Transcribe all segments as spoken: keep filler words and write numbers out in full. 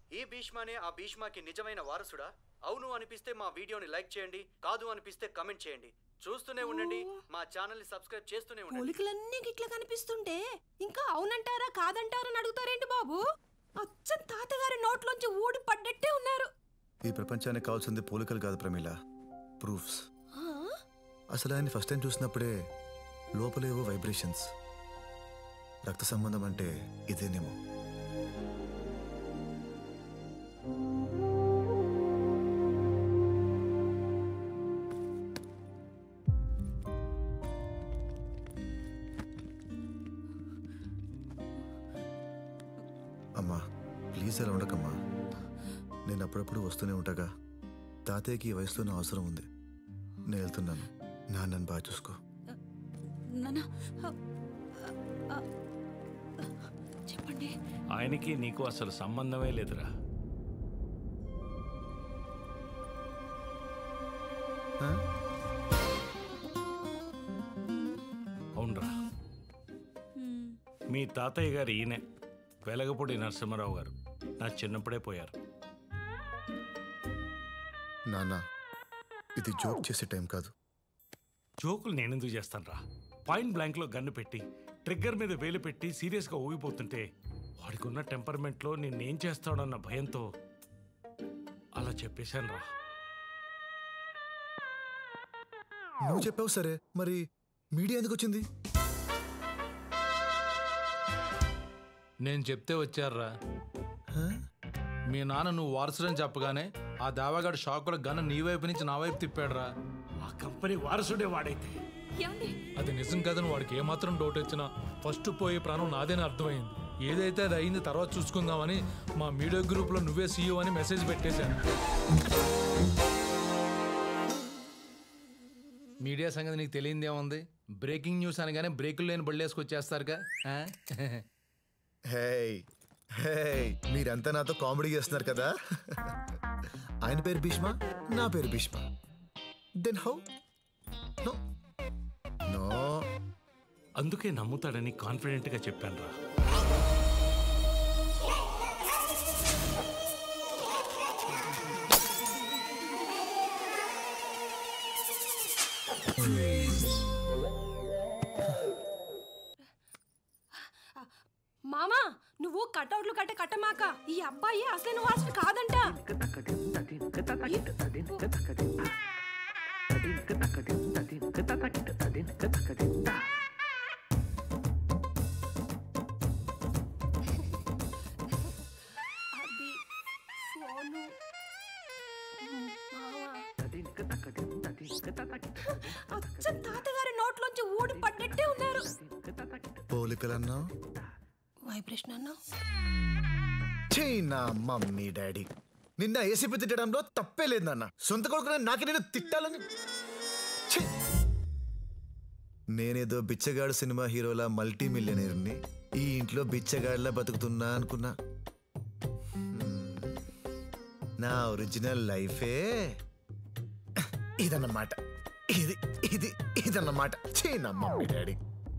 ఈ భీష్మనే ఆ భీష్మకి నిజమైన వారసుడా? అవును అనిపిస్తే మా వీడియోని లైక్ చేయండి, కాదు అనిపిస్తే కమెంట్ చేయండి. చూస్తూనే ఉండండి, మా ఛానల్ ని సబ్స్క్రైబ్ చేస్తూనే ఉండండి. పోలికలన్నీ గిట్లా కనిపిస్తుంటే ఇంకా అవునంటారా కాదంటారా అని అడుగుతారేంటి బాబు? అచ్చం తాతగారి నోట్లోంచి ఊడి పడ్డట్టే ఉన్నారు. ఈ ప్రపంచానికి కావాల్సింది పోలికలు కాదు ప్రమీల, ప్రూఫ్స్. అసలు ఆయన ఫస్ట్ టైం చూసినప్పుడే లోపలేవో వైబ్రేషన్స్. రక్త సంబంధం అంటే ఇదేనేమో. అమ్మా ప్లీజ్ అలా ఉండకమ్మా. నేను అప్పుడప్పుడు వస్తూనే ఉంటాగా. తాతయ్యకి ఈ వయసులోనే అవసరం ఉంది. నేను వెళ్తున్నాను. నాన్నని బాగా చూసుకో. చెప్పండి. ఆయనకి నీకు అసలు సంబంధమే లేదురా. అవునరా, మీ తాతయ్య గారు ఈయనే, వెలగపూడి నరసింహారావు గారు. నా చిన్నప్పుడే పోయారు. నాన్న ఇది జోక్ చేసే టైం కాదు. జోకులు నేనెందుకు చేస్తాను రా? పాయింట్ బ్లాంక్లో గన్ను పెట్టి ట్రిగ్గర్ మీద వేలు పెట్టి సీరియస్గా ఊగిపోతుంటే వాడికి ఉన్న టెంపర్మెంట్లో నేనేం చేస్తాడన్న భయంతో అలా చెప్పేశాను రా. నువ్వు చెప్పావు సరే, మరి మీడియా ఎందుకు వచ్చింది? నేను చెప్తే వచ్చారా? మీ నాన్న నువ్వు వారసుడని చెప్పగానే ఆ దావాగాడు షాకులో గన్న నీ వైపు నుంచి నా వైపు తిప్పాడురా. ఆ కంపెనీ వారసుడే వాడైతే అది నిజం కదని వాడికి ఏమాత్రం డౌట్ వచ్చినా ఫస్ట్ పోయే ప్రాణం నాదేని అర్థమైంది. ఏదైతే అది అయింది తర్వాత చూసుకుందామని మా మీడియా గ్రూప్లో నువ్వే సీఈఓ అని మెసేజ్ పెట్టేశాను. మీడియా సంగతి నీకు తెలియదేముంది? బ్రేకింగ్ న్యూస్ అనగానే బ్రేకులు లేని బళ్ళేసుకొచ్చేస్తారుగా. హే హే మీరంతా నాతో కామెడీ చేస్తున్నారు కదా. ఆయన పేరు భీష్మ, నా పేరు Bhishma. Then how? No no. అందుకే నమ్ముతాడని కాన్ఫిడెంట్గా చెప్పాను రా. మామా నువ్వు కటౌట్లు కట్ట కట్టమాక. ఈ అబ్బాయి అసలు వారసుడు కాదంట. అచ్చం తాతగారి నోట్లోంచి ఊడి పడ్డట్టే ఉన్నారు. పోలికలన్నా వైబ్రేషన్ అన్నా. నా మమ్మీ డాడీ నిన్న ఏసీపీ తిట్టడంలో తప్పే లేదు నాన్న. సొంత కొడుకునే నాకే నేను తిట్టాలని. నేనేదో బిచ్చగాడు సినిమా హీరోలా మల్టీ మిలియనీర్ని ఈ ఇంట్లో బిచ్చగాడిలా బతుకుతున్నా అనుకున్నా. నా ఒరిజినల్ లైఫే ఇదన్నమాట. ఇది ఇది ఇదన్నమాట. నా మమ్మీ డాడీ.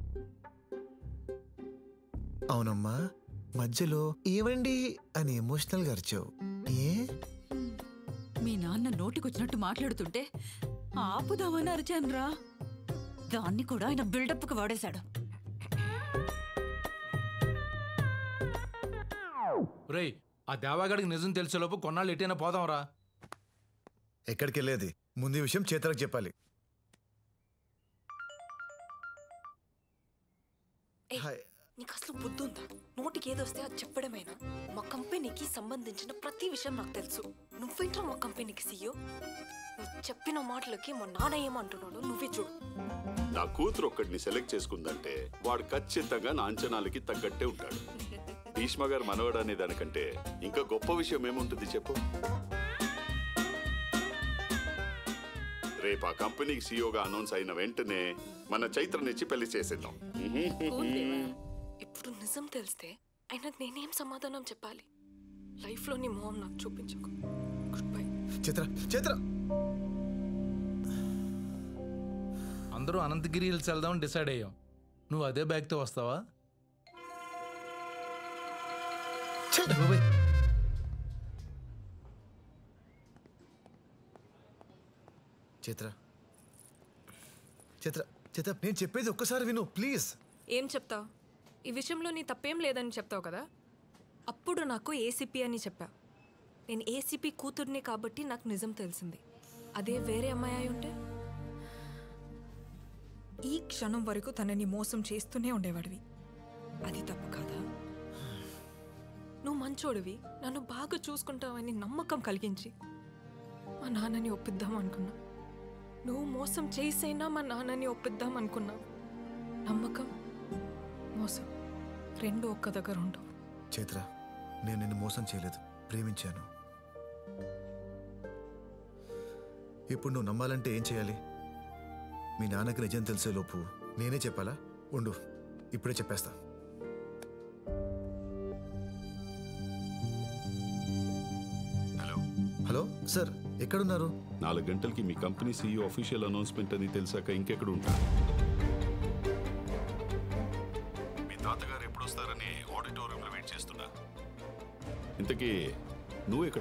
అవునమ్మా, మధ్యలో ఏవండి అని ఎమోషనల్ గా అరిచావు. ఏ మీ నాన్న నోటికొచ్చినట్టు మాట్లాడుతుంటే ఆపుదామని అరిచాను రా. దాన్ని కూడా ఆయన బిల్డప్ కు వాడేశాడు. రేయ్, ఆ దేవాగాడికి నిజం తెలిసేలోపు కొన్నాళ్ళు ఎటైనా పోదాంరా. ఎక్కడికి వెళ్ళేది? ముందు ఈ విషయం చేతలకు చెప్పాలి. నీకు అసలు బుద్ధి ఉందా? నోటికి ఏదొస్తే అది చెప్పడమేనా? మా కంపెనీకి సంబంధించిన ప్రతి విషయం నాకు తెలుసు. నువ్వేంట్రా మా కంపెనీకి సీఈఓ? నువ్వు చెప్పిన మాటలకి మా నాన్న ఏమంటున్నాడు నువ్వే చూడు. నా కూతురు ఒక్కడిని సెలెక్ట్ చేసుకుందంటే వాడు ఖచ్చితంగా నా అంచనాలకి తగ్గట్టే ఉంటాడు. భీష్మ గారు మనవడు అనే దానికంటే ఇంకా గొప్ప విషయం ఏముంటుంది చెప్పు? రేపు ఆ కంపెనీకి సీఈఓగా అనౌన్స్ అయిన వెంటనే మన చైత్రనిచ్చి పెళ్లి చేసేద్దాం. ఇప్పుడు నిజం తెలిస్తే అయినా నేనేం సమాధానం చెప్పాలి? లైఫ్ లో నీ మొహం నాకు చూపించకు. Good bye. చిత్ర చిత్ర అందరూ అనంతగిరి హిల్స్ వెళ్దామని డిసైడ్ అయ్యాం. నువ్వు అదే బ్యాగ్తో వస్తావా? చిత్ర చిత్ర చిత్ర నేను చెప్పేది ఒక్కసారి విను ప్లీజ్. ఏం చెప్తావు? ఈ విషయంలో నీ తప్పేం లేదని చెప్తావు కదా. అప్పుడు నాకు ఏసీపీ అని చెప్పా. నేను ఏసీపీ కూతుర్ని కాబట్టి నాకు నిజం తెలిసింది. అదే వేరే అమ్మాయి అయి ఉంటే ఈ క్షణం వరకు తనని మోసం చేస్తూనే ఉండేవాడివి. అది తప్పు కాదా? నువ్వు మంచోడివి, నన్ను బాగా చూసుకుంటావని నమ్మకం కలిగించి మా నాన్నని ఒప్పిద్దాం అనుకున్నా. నువ్వు మోసం చేసైనా మా నాన్నని ఒప్పిద్దాం అనుకున్నా. నమ్మకం, మోసం రెండు ఒక్క దగ్గర ఉండవు. చైత్ర, నేను నిన్ను మోసం చేయలేదు, ప్రేమించాను. ఇప్పుడు నువ్వు నమ్మాలంటే ఏం చేయాలి? మీ నాన్నకి నిజం తెలిసే లోపు నేనే చెప్పాలా? ఉండు, ఇప్పుడే చెప్పేస్తా. హలో హలో సార్, ఎక్కడున్నారు? నాలుగు గంటలకి మీ కంపెనీ సీఈఓ అఫీషియల్ అనౌన్స్మెంట్ అని తెలిసాక ఇంకెక్కడ ఉంటారు? మీ తాతగారు ఎప్పుడు వస్తారని ఆడిటోరియంలో వెయిట్ చేస్తున్నా. ఇంతకీ నువ్వు ఎక్కడ?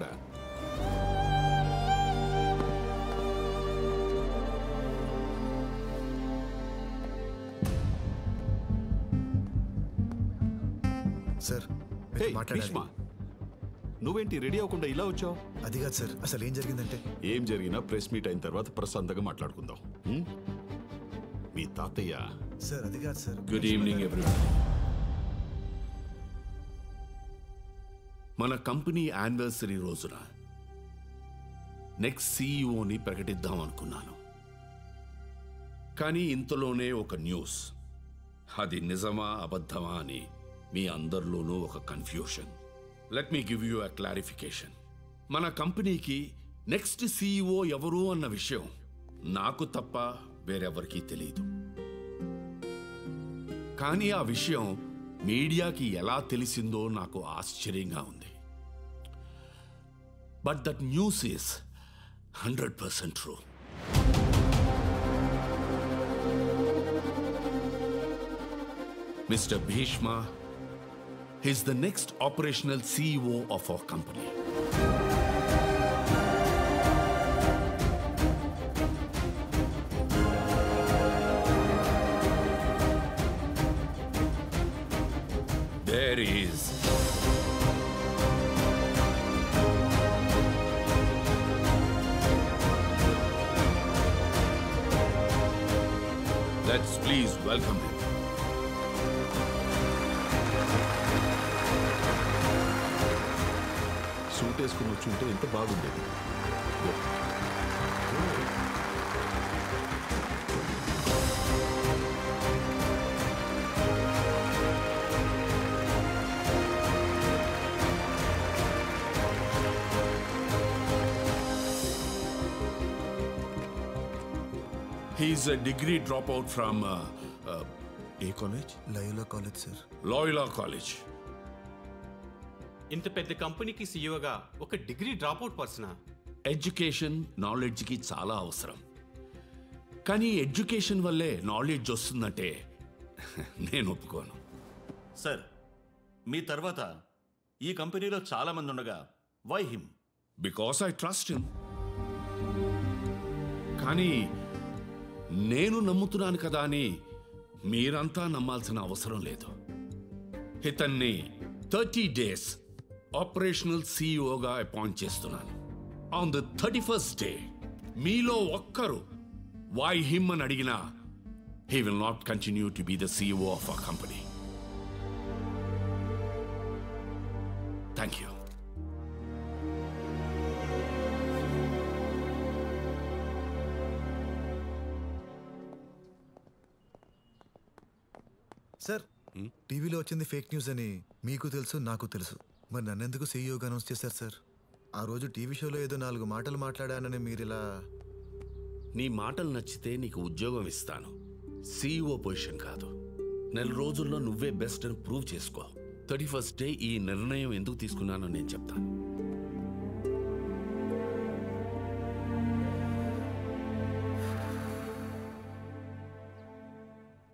సార్ హే, మాట్లాడాలి. భీష్మ, నువ్వేంటి రెడీ అవ్వకుండా ఇలా వచ్చావు? అది కాదు సార్, అసలు ఏం జరిగిందంటే ఏం జరిగినా ప్రెస్ మీట్ అయిన తర్వాత ప్రశాంతంగా మాట్లాడుకుందాం. హ్మ్? మీ తాతయ్య. సార్ అది కాదు సార్. Good evening everyone. మన కంపెనీ యానివర్సరీ రోజున నెక్స్ట్ సీఈఓని ప్రకటిద్దాం అనుకున్నాను. కానీ ఇంతలోనే ఒక న్యూస్. అది నిజమా అబద్ధమా అని మీ అందరిలోనూ ఒక confusion. Let me give you a clarification. మన కంపెనీకి నెక్స్ట్ సీఈఓ ఎవరు అన్న విషయం నాకు తప్ప వేరెవరికీ తెలియదు. కానీ ఆ విషయం మీడియాకి ఎలా తెలిసిందో నాకు ఆశ్చర్యంగా ఉంది. But that news is hundred percent true. Mister Bhishma is the next operational C E O of our company. There is let's please welcome him. Suit వేసుకుని వచ్చి ఉంటే ఎంత బాగుండేది. He's a degree dropout from uh, uh, ఏ college? Loyola college sir. Loyola college. ఇంత పెద్ద కంపెనీకి సీఈఓగా ఒక డిగ్రీ డ్రాప్అవుట్ పర్సనా? ఎడ్యుకేషన్ నాలెడ్జ్కి చాలా అవసరం. కానీ ఎడ్యుకేషన్ వల్లే నాలెడ్జ్ వస్తుందంటే నేను ఒప్పుకోను. సార్, మీ తర్వాత ఈ కంపెనీలో చాలా మంది ఉండగా why him? Because I trust him. కానీ నేను నమ్ముతున్నాను కదా అని మీరంతా నమ్మాల్సిన అవసరం లేదు. ఇతన్ని థర్టీ డేస్ ఆపరేషనల్ సీఈఓగా అపాయింట్ చేస్తున్నాను. On the thirty first day మీలో ఒక్కరు వై హిమ్ అని అడిగినా he will not continue to be the CEO of our company. Thank you. Sir, టీవీలో వచ్చింది ఫేక్ న్యూస్ అని మీకు తెలుసు, నాకు తెలుసు. మరి నన్నెందుకు సీఈఓగా అనౌన్స్ చేశారు సార్? ఆ రోజు టీవీ షోలో ఏదో నాలుగు మాటలు మాట్లాడానని మీరు ఇలా... నీ మాటలు నచ్చితే నీకు ఉద్యోగం ఇస్తాను, సీఈఓ పొజిషన్ కాదు. నెల రోజుల్లో నువ్వే బెస్ట్ అని ప్రూవ్ చేసుకో. థర్టీ ఫస్ట్ డే ఈ నిర్ణయం ఎందుకు తీసుకున్నానో నేను చెప్తాను.